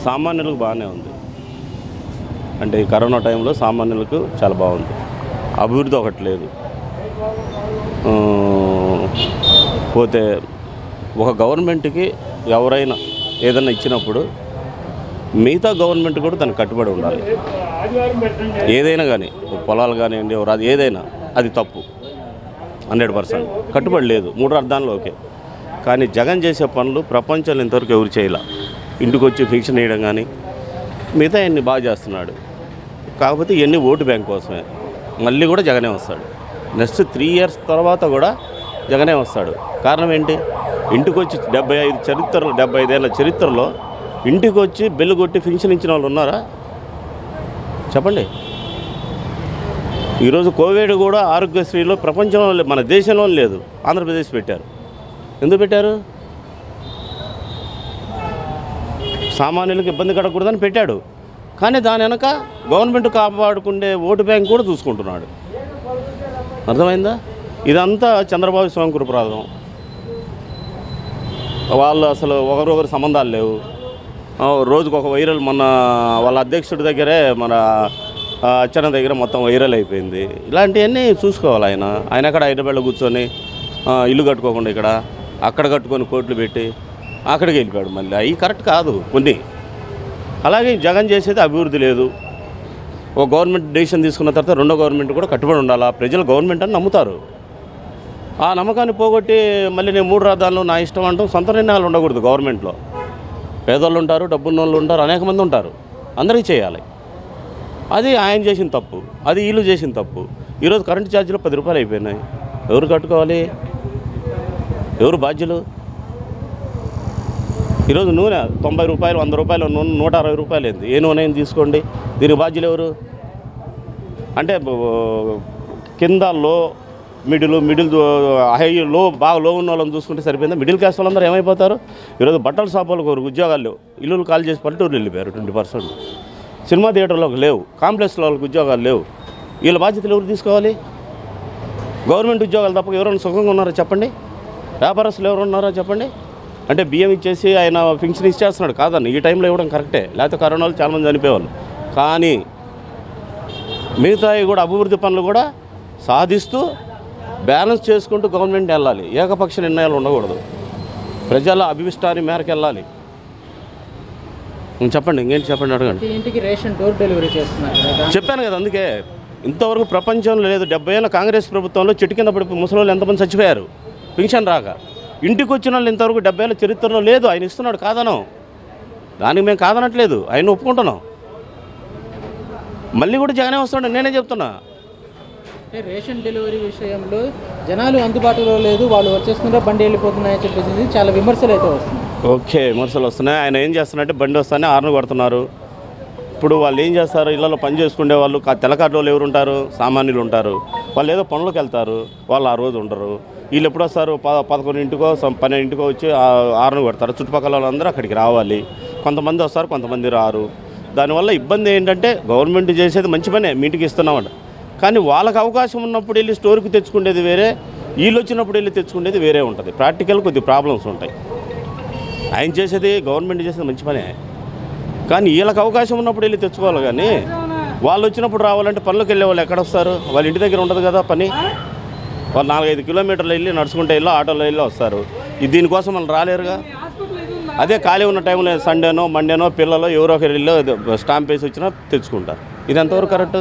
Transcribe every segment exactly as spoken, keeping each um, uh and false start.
సామాన్యులకు బాగానే ఉంది. అంటే ఈ కరోనా టైంలో సామాన్యులకు చాలా బాగుంది. అభివృద్ధి ఒకటి లేదు. పోతే ఒక గవర్నమెంట్కి ఎవరైనా ఏదైనా ఇచ్చినప్పుడు మిగతా గవర్నమెంట్ కూడా దానికి కట్టుబడి ఉండాలి. ఏదైనా కానీ పొలాలు కానివ్వండి అది ఏదైనా అది తప్పు. హండ్రెడ్ పర్సెంట్ కట్టుబడి లేదు. మూడు అర్థాలు ఓకే. కానీ జగన్ చేసే పనులు ప్రపంచంలో ఇంతవరకు ఎవరు చేయాల. ఇంటికి వచ్చి ఫిక్షన్ వేయడం కానీ మిగతా ఇవన్నీ బాగా చేస్తున్నాడు. కాకపోతే ఇవన్నీ ఓటు బ్యాంక్ కోసమే. మళ్ళీ కూడా జగనే వస్తాడు. నెక్స్ట్ త్రీ ఇయర్స్ తర్వాత కూడా జగనే వస్తాడు. కారణం ఏంటి? ఇంటికి వచ్చి డెబ్బై ఐదు చరిత్రలో డెబ్బై ఐదేళ్ళ చరిత్రలో ఇంటికి వచ్చి బెల్లు కొట్టి ఫిక్షన్ ఇచ్చిన వాళ్ళు ఉన్నారా చెప్పండి. ఈరోజు కోవిడ్ కూడా ఆరోగ్యశ్రీలో ప్రపంచంలో మన దేశంలో లేదు, ఆంధ్రప్రదేశ్ పెట్టారు. ఎందుకు పెట్టారు? సామాన్యులకు ఇబ్బంది కలగకూడదని పెట్టాడు. కానీ దాని వెనక గవర్నమెంట్ కాపాడుకునే ఓటు బ్యాంక్ కూడా చూసుకుంటున్నాడు. అర్థమైందా? ఇదంతా చంద్రబాబు స్వయంకృపరాధం. వాళ్ళు అసలు ఒకరొకరు సంబంధాలు లేవు. రోజుకు ఒక వైరల్, మన వాళ్ళ అధ్యక్షుడి దగ్గరే మన అచ్చన దగ్గర మొత్తం వైరల్ అయిపోయింది. ఇలాంటివన్నీ చూసుకోవాలి. ఆయన ఆయన అక్కడ హైదరాబాద్లో కూర్చొని ఇల్లు కట్టుకోకుండా ఇక్కడ అక్కడ కట్టుకొని కోట్లు పెట్టి అక్కడికి వెళ్ళిపోయాడు. మళ్ళీ అవి కరెక్ట్ కాదు కొన్ని. అలాగే జగన్ చేసేది అభివృద్ధి లేదు. ఒక గవర్నమెంట్ డెసిషన్ తీసుకున్న తర్వాత రెండో గవర్నమెంట్ కూడా కట్టుబడి ఉండాలా. ప్రజలు గవర్నమెంట్ అని నమ్ముతారు. ఆ నమ్మకాన్ని పోగొట్టి మళ్ళీ నేను మూడు రాజధానులు నా ఇష్టం అంటాం. సొంత నిర్ణయాలు ఉండకూడదు. గవర్నమెంట్లో పేదోళ్ళు ఉంటారు, డబ్బున్న వాళ్ళు ఉంటారు, అనేక మంది ఉంటారు. అందరికీ చేయాలి. అది ఆయన చేసిన తప్పు, అది వీళ్ళు చేసిన తప్పు. ఈరోజు కరెంటు ఛార్జీలు పది రూపాయలు అయిపోయినాయి. ఎవరు కట్టుకోవాలి? ఎవరు బాధ్యులు? ఈరోజు నూనె తొంభై రూపాయలు వంద రూపాయలు నూనె నూట అరవై రూపాయలు అయింది. ఏ నూనె తీసుకోండి, దీనికి బాధ్యులు ఎవరు? అంటే కింద లో మిడిల్ మిడిల్ హై లో బాగా లో ఉన్న వాళ్ళని చూసుకుంటే సరిపోయిందా? మిడిల్ క్లాస్ వాళ్ళందరూ ఏమైపోతారు? ఈరోజు బట్టల షాపులకు ఒక ఉద్యోగాలు లేవు. ఇల్లులు కాల్ చేసి పల్లెటూరు వెళ్ళిపోయారు ట్వంటీ పర్సెంట్. సినిమా థియేటర్లకు లేవు, కాంప్లెక్స్లో వాళ్ళకి ఉద్యోగాలు లేవు. వీళ్ళ బాధ్యతలు ఎవరు తీసుకోవాలి? గవర్నమెంట్ ఉద్యోగాలు తప్ప ఎవరైనా సుఖంగా ఉన్నారో చెప్పండి? వ్యాపారస్తులు ఎవరు ఉన్నారో చెప్పండి? అంటే బియ్యం ఇచ్చేసి ఆయన ఫిక్షన్ ఇచ్చేస్తున్నాడు కాదని ఈ టైంలో ఇవ్వడం కరెక్టే. లేకపోతే కరోనాలో చాలామంది చనిపోయేవాళ్ళు. కానీ మిగతావి కూడా అభివృద్ధి పనులు కూడా సాధిస్తూ బ్యాలెన్స్ చేసుకుంటూ గవర్నమెంట్ వెళ్ళాలి. ఏకపక్ష నిర్ణయాలు ఉండకూడదు. ప్రజల అభిష్టాన్ని మేరకు వెళ్ళాలి. చెప్పండి, ఇంకేంటి చెప్పండి, అడగండి. ఇంటికి రేషన్ డోర్ డెలివరీ చేస్తున్నారు చెప్పాను కదా. అందుకే ఇంతవరకు ప్రపంచంలో లేదు. డెబ్బై ఏళ్ళ కాంగ్రెస్ ప్రభుత్వంలో చెట్టు కింద పడి ముసలి ఎంతమంది చచ్చిపోయారు పింఛన్ రాక. ఇంటికి వచ్చిన వాళ్ళు ఇంతవరకు డెబ్బై ఏళ్ళ చరిత్రలో లేదు. ఆయన ఇస్తున్నాడు కాదనం. దానికి మేము కాదనట్లేదు, ఆయన ఒప్పుకుంటున్నాం. మళ్ళీ కూడా జగనే వస్తున్నాడు. నేనే చెప్తున్నా. రేషన్ డెలివరీ విషయంలో జనాలు అందుబాటులో లేదు, వాళ్ళు వచ్చేస్తున్నారో బండి వెళ్ళిపోతున్నాయని చెప్పేసి చాలా విమర్శలు అయితే వస్తున్నాయి. ఓకే, విమర్శలు వస్తున్నాయి. ఆయన ఏం చేస్తున్నారంటే బండి వస్తానే ఆరును కొడుతున్నారు. ఇప్పుడు వాళ్ళు ఏం చేస్తారు? ఇళ్లలో పని చేసుకునే వాళ్ళు తెల్లకారులో ఎవరు ఉంటారు? సామాన్యులు ఉంటారు. వాళ్ళు ఏదో పనులకు వెళ్తారు, వాళ్ళు ఆ రోజు ఉండరు. వీళ్ళు ఎప్పుడు వస్తారు? ప పదకొండింటికో పన్నెండింటికో వచ్చి ఆరును కొడతారు. చుట్టుపక్కల వాళ్ళందరూ అక్కడికి రావాలి. కొంతమంది వస్తారు, కొంతమంది రారు. దానివల్ల ఇబ్బంది ఏంటంటే గవర్నమెంట్ చేసేది మంచి పనే, మీ ఇంటికి ఇస్తున్నామంట. కానీ వాళ్ళకి అవకాశం ఉన్నప్పుడు వెళ్ళి స్టోర్కి తెచ్చుకునేది వేరే, వీళ్ళు వచ్చినప్పుడు వెళ్ళి తెచ్చుకునేది వేరే ఉంటుంది. ప్రాక్టికల్ కొద్ది ప్రాబ్లమ్స్ ఉంటాయి. ఆయన చేసేది గవర్నమెంట్ చేసేది మంచి పనే. కానీ వీళ్ళకి అవకాశం ఉన్నప్పుడు వెళ్ళి తెచ్చుకోవాలి. కానీ వాళ్ళు వచ్చినప్పుడు రావాలంటే పనులకు వెళ్ళే వాళ్ళు ఎక్కడ వస్తారు? వాళ్ళ ఇంటి దగ్గర ఉండదు కదా పని. వాళ్ళు నాలుగైదు కిలోమీటర్లు వెళ్ళి నడుచుకుంటే వెళ్ళి ఆటోలో వెళ్ళి వస్తారు. ఇది దీనికోసం వాళ్ళు రాలేరుగా. అదే ఖాళీ ఉన్న టైంలో సండేనో మండేనో పిల్లలు ఎవరో ఒకరు వెళ్ళి స్టాంప్ వేసి వచ్చినా తెచ్చుకుంటారు. ఇది ఎంతవరకు కరెక్ట్?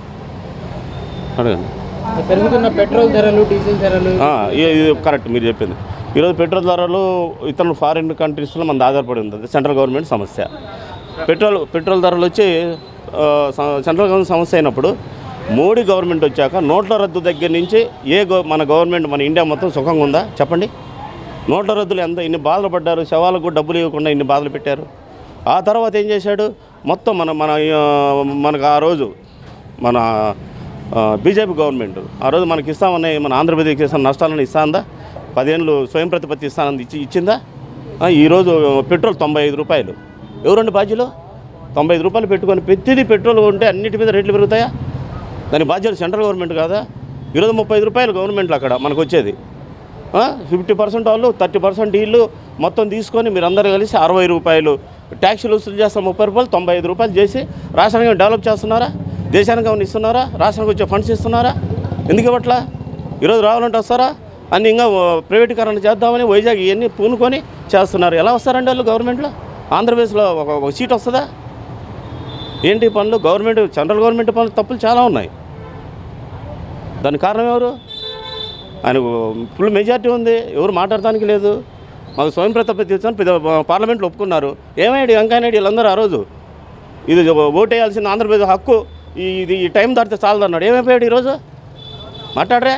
అడగండి. పెరుగుతున్న పెట్రోల్ ధరలు, డీజిల్ ధరలు ఇది కరెక్ట్ మీరు చెప్పింది. ఈరోజు పెట్రోల్ ధరలు ఇతరులు ఫారిన్ కంట్రీస్లో మనది ఆధారపడి ఉంటుంది. సెంట్రల్ గవర్నమెంట్ సమస్య. పెట్రోల్ పెట్రోల్ ధరలు వచ్చి సెంట్రల్ గవర్నమెంట్ సమస్య అయినప్పుడు మోడీ గవర్నమెంట్ వచ్చాక నోట్ల రద్దు దగ్గర నుంచి ఏ మన గవర్నమెంట్ మన ఇండియా మొత్తం సుఖంగా ఉందా చెప్పండి? నోట్ల రద్దులు ఎంత ఇన్ని బాధలు పడ్డారు. శవాలకు డబ్బులు ఇవ్వకుండా ఇన్ని బాధలు పెట్టారు. ఆ తర్వాత ఏం చేశాడు? మొత్తం మన మన మనకు ఆ రోజు మన బీజేపీ గవర్నమెంట్ ఆ రోజు మనకి ఇస్తామని మన ఆంధ్రప్రదేశ్కి ఇస్తాను నష్టాలను ఇస్తాందా? పదేళ్ళు స్వయం ప్రతిపత్తి ఇస్తానని ఇచ్చి ఇచ్చిందా? ఈరోజు పెట్రోల్ తొంభై ఐదు రూపాయలు. ఎవరండి బాధ్యులు? తొంభై ఐదు రూపాయలు పెట్టుకొని ప్రతిదీ పెట్రోల్ ఉంటే అన్నిటి మీద రేట్లు పెరుగుతాయా? దాని బాధ్యత సెంట్రల్ గవర్నమెంట్ కాదా? ఈరోజు ముప్పై ఐదు రూపాయలు గవర్నమెంట్లో అక్కడ మనకు వచ్చేది. ఫిఫ్టీ పర్సెంట్ వాళ్ళు థర్టీ పర్సెంట్ వీళ్ళు మొత్తం తీసుకొని మీరందరూ కలిసి అరవై రూపాయలు ట్యాక్సీలు వసూలు చేస్తాం ముప్పై రూపాయలు తొంభై ఐదు రూపాయలు చేసి రాష్ట్రానికి డెవలప్ చేస్తున్నారా? దేశానికి ఏమైనా ఇస్తున్నారా? రాష్ట్రానికి వచ్చే ఫండ్స్ ఇస్తున్నారా? ఎందుకు ఇవ్వట్లా? ఈరోజు రావాలంటే వస్తారా? అన్ని ఇంకా ప్రైవేటీకరణ చేద్దామని వైజాగ్ ఇవన్నీ పూనుకొని చేస్తున్నారు. ఎలా వస్తారండి వాళ్ళు గవర్నమెంట్లో? ఆంధ్రప్రదేశ్లో ఒక ఒక సీట్ వస్తుందా? ఏంటి పనులు? గవర్నమెంట్ సెంట్రల్ గవర్నమెంట్ పనులు తప్పులు చాలా ఉన్నాయి. దానికి కారణం ఎవరు? ఆయనకు ఫుల్ మెజార్టీ ఉంది, ఎవరు మాట్లాడటానికి లేదు. మాకు స్వయం ప్రతిపత్తి ఇచ్చాను, పార్లమెంట్లో ఒప్పుకున్నారు. ఏమయ్యాడు వెంకయ్యనాయుడు వీళ్ళందరూ ఆ రోజు ఇది ఓటేయాల్సిన ఆంధ్రప్రదేశ్ హక్కు, ఇది ఈ టైం దాటితే చాలదన్నాడు. ఏమైపోయాడు ఈరోజు? మాట్లాడరే?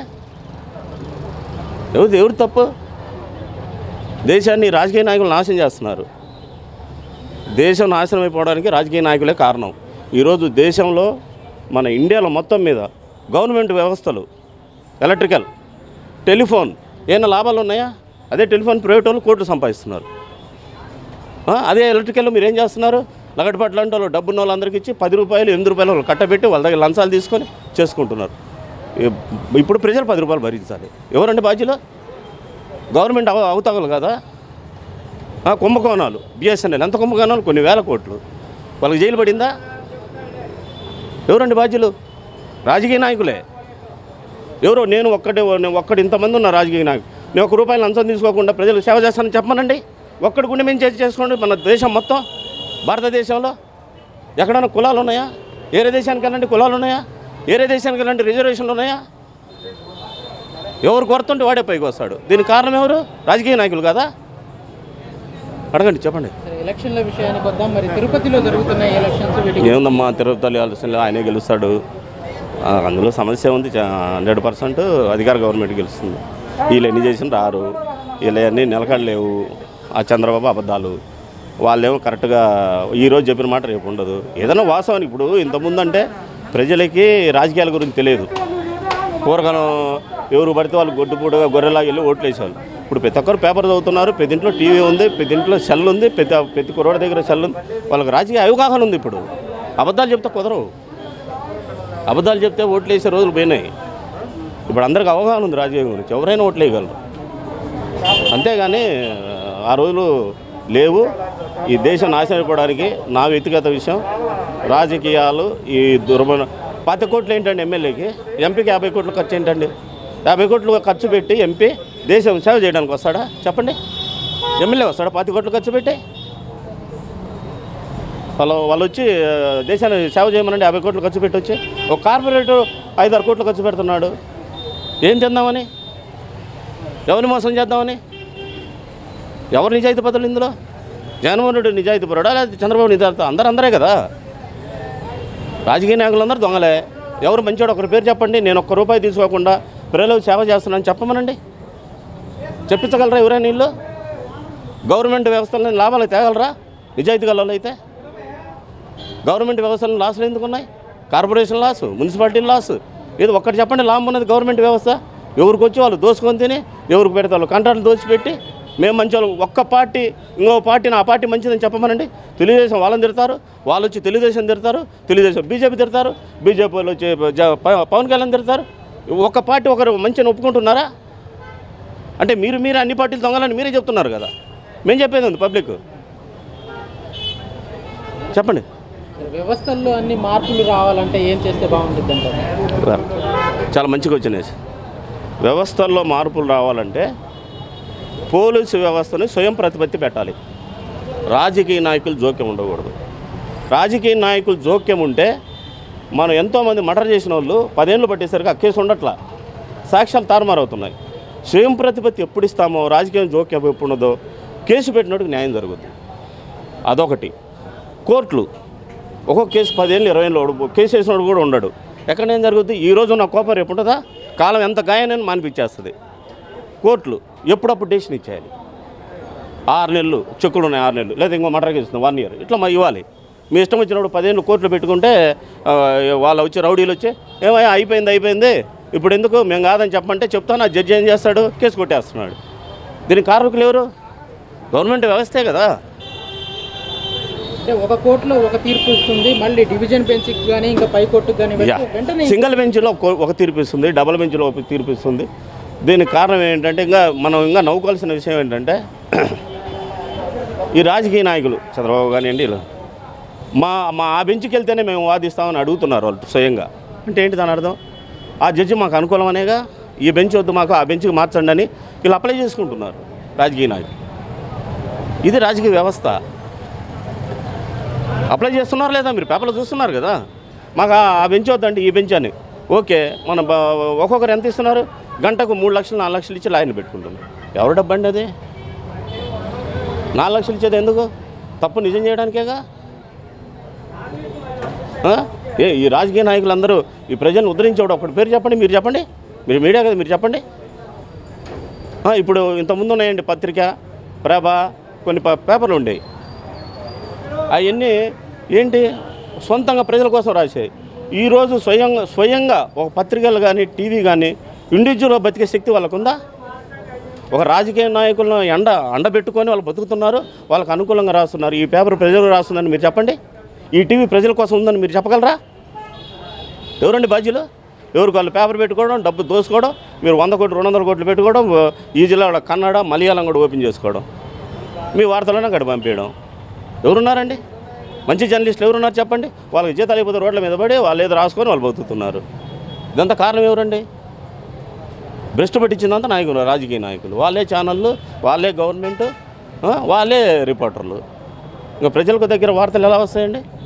ఎవరు ఎవరు తప్పు? దేశాన్ని రాజకీయ నాయకులు నాశనం చేస్తున్నారు. దేశం నాశనం అయిపోవడానికి రాజకీయ నాయకులే కారణం. ఈరోజు దేశంలో మన ఇండియాలో మొత్తం మీద గవర్నమెంట్ వ్యవస్థలు, ఎలక్ట్రికల్, టెలిఫోన్ ఏమైనా లాభాలు ఉన్నాయా? అదే టెలిఫోన్ ప్రైవేట్ వాళ్ళు కోట్లు సంపాదిస్తున్నారు. అదే ఎలక్ట్రికల్ మీరు ఏం చేస్తున్నారు? లగడపాటు లాంటి వాళ్ళు డబ్బున్న వాళ్ళందరికీ ఇచ్చి పది రూపాయలు ఎనిమిది రూపాయలు వాళ్ళు కట్టబెట్టి వాళ్ళ దగ్గర లంచాలు తీసుకొని చేసుకుంటున్నారు. ఇప్పుడు ప్రజలు పది రూపాయలు భరించాలి. ఎవరండి బాధ్యులు? గవర్నమెంట్ అవ అవతగలు కదా. కుంభకోణాలు, బిఎస్ఎన్ఎల్ ఎంత కుంభకోణాలు, కొన్ని వేల కోట్లు. వాళ్ళకి జైలు పడిందా? ఎవరండి బాధ్యులు? రాజకీయ నాయకులే. ఎవరో నేను ఒక్కడే ఒక్కటి ఇంతమంది ఉన్న రాజకీయ నాయకులు, నేను ఒక రూపాయలు లంచం తీసుకోకుండా ప్రజలకు సేవ చేస్తానని చెప్పమనండి. ఒక్కడి గుండె మేము చేసి చేసుకోండి. మన దేశం మొత్తం భారతదేశంలో ఎక్కడైనా కులాలు ఉన్నాయా? ఏరే దేశానికి వెళ్ళండి కులాలు ఉన్నాయా? ఏరే దేశానికి వెళ్ళండి రిజర్వేషన్లు ఉన్నాయా? ఎవరు కొడుతుంటే వాడే పైకి వస్తాడు. దీనికి కారణం ఎవరు? రాజకీయ నాయకులు కదా. అడగండి, చెప్పండి. ఎలక్షన్ల విషయానికి వద్దాం. మరి తిరుపతిలో జరుగుతున్న ఎలక్షన్స్ ఏముందమ్మా, తిరుపతిలో ఎలక్షన్లో ఆయనే గెలుస్తాడు. అందులో సమస్య ఉంది. హండ్రెడ్ పర్సెంట్ అధికార గవర్నమెంట్ గెలుస్తుంది. వీళ్ళు ఎన్ని చేసిన రారు, వీళ్ళు అన్నీ నిలకడలేవు. ఆ చంద్రబాబు అబద్ధాలు, వాళ్ళేమో కరెక్ట్గా ఈరోజు చెప్పిన మాట రేపు ఉండదు. ఏదైనా వాస్తవానికి ఇప్పుడు ఇంతకుముందు అంటే ప్రజలకి రాజకీయాల గురించి తెలియదు. పూర్వకాలం ఎవరు పడితే వాళ్ళు గొడ్డుపూడుగా గొర్రెలాగా వెళ్ళి ఓట్లు వేసేవాళ్ళు. ఇప్పుడు ప్రతి ఒక్కరు పేపర్ చదువుతున్నారు, పెద్దింట్లో టీవీ ఉంది, పెద్దింట్లో సెల్ ఉంది, ప్రతి ప్రతి కుర్రోడి దగ్గర సెల్ ఉంది. వాళ్ళకి రాజకీయ అవగాహన ఉంది. ఇప్పుడు అబద్ధాలు చెప్తే కుదరవు. అబద్ధాలు చెప్తే ఓట్లు వేసే రోజులు పోయినాయి. ఇప్పుడు అందరికి అవగాహన ఉంది రాజకీయం గురించి, ఎవరైనా ఓట్లు వేయగలరు. అంతేగాని ఆ రోజులు లేవు. ఈ దేశం నాశనం అయిపోవడానికి నా వ్యక్తిగత విషయం రాజకీయాలు. ఈ దుర్మన పాతి కోట్లు ఏంటండి ఎమ్మెల్యేకి? ఎంపీకి యాభై కోట్లు ఖర్చు ఏంటండి? యాభై కోట్లు ఖర్చు పెట్టి ఎంపీ దేశం సేవ చేయడానికి వస్తాడా? చెప్పండి. ఎమ్మెల్యే వస్తాడా పాతి కోట్లు ఖర్చు పెట్టి? వాళ్ళు వాళ్ళు వచ్చి దేశాన్ని సేవ చేయమనండి. యాభై కోట్లు ఖర్చు పెట్టి వచ్చి ఒక కార్పొరేటర్ ఐదారు కోట్లు ఖర్చు పెడుతున్నాడు. ఏం చేద్దామని? ఎవరిని మోసం చేద్దామని? ఎవరు నిజాయితీ పరులు ఇందులో? జగన్మోహన్ రెడ్డి నిజాయితీ పరుడా లేదా చంద్రబాబు నిజాయితీ? అందరూ అందరే కదా. రాజకీయ నాయకులందరూ దొంగలే. ఎవరు మంచివాడు ఒకరి పేరు చెప్పండి. నేను ఒక్క రూపాయి తీసుకోకుండా ప్రజలకు సేవ చేస్తున్నాను చెప్పమనండి. చెప్పించగలరా ఎవరైనా? వీళ్ళు గవర్నమెంట్ వ్యవస్థలను లాభాలు తేగలరా? నిజాయితీ గల అయితే గవర్నమెంట్ వ్యవస్థలను లాసులు ఎందుకు ఉన్నాయి? కార్పొరేషన్ లాసు, మున్సిపాలిటీ లాసు, ఏదో ఒక్కటి చెప్పండి లాభం ఉన్నది గవర్నమెంట్ వ్యవస్థ. ఎవరికి వచ్చి వాళ్ళు దోసుకొని తిని ఎవరికి పెడితే వాళ్ళు కంట్రాక్ట్లు దోచిపెట్టి మేము మంచి వాళ్ళు ఒక్క పార్టీ ఇంకో పార్టీని ఆ పార్టీ మంచిదని చెప్పమనండి. తెలుగుదేశం వాళ్ళని తిడతారు, వాళ్ళు వచ్చి తెలుగుదేశం తిడతారు, తెలుగుదేశం బీజేపీ తిడతారు, బీజేపీ వాళ్ళు వచ్చి పవన్ కళ్యాణ్ తిడతారు. ఒక్క పార్టీ ఒకరు మంచిని ఒప్పుకుంటున్నారా? అంటే మీరు మీరు అన్ని పార్టీలు దొంగలని మీరే చెప్తున్నారు కదా. మేము చెప్పేది ఉంది పబ్లిక్. చెప్పండి. వ్యవస్థల్లో అన్ని మార్పులు రావాలంటే ఏం చేస్తే బాగుంటుంది అంటారు? చాలా మంచిగా వచ్చినాయి. వ్యవస్థల్లో మార్పులు రావాలంటే పోలీసు వ్యవస్థని స్వయం ప్రతిపత్తి పెట్టాలి. రాజకీయ నాయకులు జోక్యం ఉండకూడదు. రాజకీయ నాయకులు జోక్యం ఉంటే మనం ఎంతోమంది మర్డర్ చేసిన వాళ్ళు పదేళ్ళు పట్టేసరికి ఆ కేసు ఉండట్లా, సాక్ష్యాలు తారుమారవుతున్నాయి. స్వయం ప్రతిపత్తి ఎప్పుడు ఇస్తామో, రాజకీయం జోక్యం ఎప్పుడు ఉండదో కేసు పెట్టినట్టుకు న్యాయం జరుగుతుంది. అదొకటి. కోర్టులు ఒక్కొక్క కేసు పదేళ్ళు ఇరవై ఏళ్ళు కేసు వేసినోడు కూడా ఉండడు. ఎక్కడ ఏం జరుగుతుంది? ఈరోజు నా కోపం రేపు ఉంటుందా? కాలం ఎంత గాయానని మానిపించేస్తుంది. కోర్టులు ఎప్పుడప్పుడు డెసిషన్ ఇచ్చేయాలి. ఆరు నెలలు చెక్కులు ఉన్నాయి, ఆరు నెలలు లేదా ఇంకో మర్డర్ కేసు వన్ ఇయర్ ఇట్లా మా ఇవ్వాలి. మీ ఇష్టం వచ్చినప్పుడు పదేళ్ళు కోర్టులు పెట్టుకుంటే వాళ్ళు వచ్చి రౌడీలు వచ్చి ఏమయ్యా అయిపోయింది అయిపోయింది ఇప్పుడు ఎందుకు మేము కాదని చెప్పమంటే చెప్తాను. ఆ జడ్జి ఏం చేస్తాడు? కేసు కొట్టేస్తున్నాడు. దీనికి కారకులు ఎవరు? గవర్నమెంట్ వ్యవస్థే కదా. అంటే ఒక కోర్టులో ఒక తీర్పు ఇస్తుంది, మళ్ళీ డివిజన్ బెంచ్కి కానీ ఇంకా పై కోర్టుకు కానీ వెంటనే సింగిల్ బెంచ్లో ఒక తీర్పు ఇస్తుంది, డబుల్ బెంచ్లో ఒక తీర్పు ఇస్తుంది. దీనికి కారణం ఏంటంటే ఇంకా మనం ఇంకా నవ్వుకోవాల్సిన విషయం ఏంటంటే ఈ రాజకీయ నాయకులు చంద్రబాబు కానివ్వండి ఇలా మా మా ఆ బెంచ్కి వెళ్తేనే మేము వాదిస్తామని అడుగుతున్నారు వాళ్ళు స్వయంగా. అంటే ఏంటి దాని అర్థం? ఆ జడ్జి మాకు అనుకూలం అనేగా, ఈ బెంచ్ వద్దు మాకు ఆ బెంచ్కి మార్చండి అని వీళ్ళు అప్లై చేసుకుంటున్నారు రాజకీయ నాయకులు. ఇది రాజకీయ వ్యవస్థ. అప్లై చేస్తున్నారు లేదా? మీరు పేపర్లో చూస్తున్నారు కదా. మాకు ఆ బెంచ్ వద్దండి ఈ బెంచ్ అని. ఓకే, మన ఒక్కొక్కరు ఎంత ఇస్తున్నారు? గంటకు మూడు లక్షలు నాలుగు లక్షలు ఇచ్చి లాయర్ని పెట్టుకుంటున్నారు. ఎవరు డబ్బండి అది? నాలుగు లక్షలు ఇచ్చేది ఎందుకు? తప్పు నిజం చేయడానికేగా. ఏ ఈ రాజకీయ నాయకులందరూ ఈ ప్రజలను ఉద్ధరించేవాడు ఒకటి పేరు చెప్పండి, మీరు చెప్పండి, మీరు మీడియా కదా, మీరు చెప్పండి. ఇప్పుడు ఇంతకుముందు ఉన్నాయండి పత్రిక, ప్రభ, కొన్ని పేపర్లు ఉండేవి. అవన్నీ ఏంటి సొంతంగా ప్రజల కోసం రాసాయి. ఈరోజు స్వయంగా స్వయంగా ఒక పత్రికలు కానీ టీవీ కానీ ఇండివిజువల్గా బతికే శక్తి వాళ్ళకు ఉందా? ఒక రాజకీయ నాయకులను ఎండ అండబెట్టుకొని వాళ్ళు బతుకుతున్నారు, వాళ్ళకు అనుకూలంగా రాస్తున్నారు. ఈ పేపర్ ప్రజలు రాస్తుందని మీరు చెప్పండి. ఈ టీవీ ప్రజల కోసం ఉందని మీరు చెప్పగలరా? ఎవరండి బాధ్యులు? ఎవరికి వాళ్ళు పేపర్ పెట్టుకోవడం, డబ్బు దోసుకోవడం, మీరు వంద కోట్లు రెండు వందల కోట్లు పెట్టుకోవడం, ఈ జిల్లాలో కన్నడ మలయాళం కూడా ఓపెన్ చేసుకోవడం, మీ వార్తలను అక్కడ పంపించడం. ఎవరున్నారండి? మంచి జర్నలిస్టులు ఎవరున్నారు చెప్పండి? వాళ్ళకి జీతాలు అయిపోతే రోడ్ల మీద పడి వాళ్ళు ఏదో రాసుకొని వాళ్ళు బతుకుతున్నారు. ఇదంతా కారణం ఎవరండి? భ్రష్టు పట్టించిందంతా నాయకులు, రాజకీయ నాయకులు. వాళ్ళే ఛానళ్ళు, వాళ్ళే గవర్నమెంటు, వాళ్ళే రిపోర్టర్లు. ఇంకా ప్రజలకు దగ్గర వార్తలు ఎలా వస్తాయండి?